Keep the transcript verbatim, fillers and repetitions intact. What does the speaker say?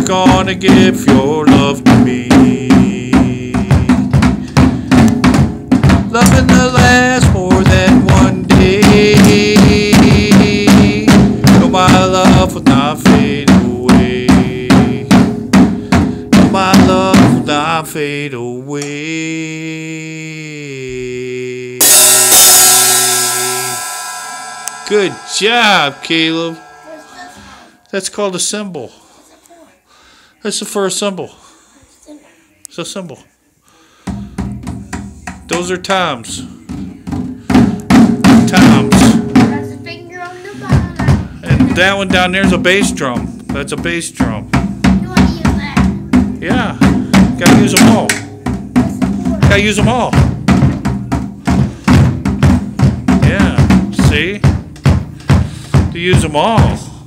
gonna give your love to me. Loving to last more than one day. No, my love will not fade away. No, my love will not fade away. Good job, Caleb. That's called a cymbal. That's for a cymbal. It's a cymbal. Those are toms. Toms. That's a finger on the bottom. And that one down there is a bass drum. That's a bass drum. You want to use that? Yeah. Gotta use them all. Gotta use them all. Yeah. See? To use them all.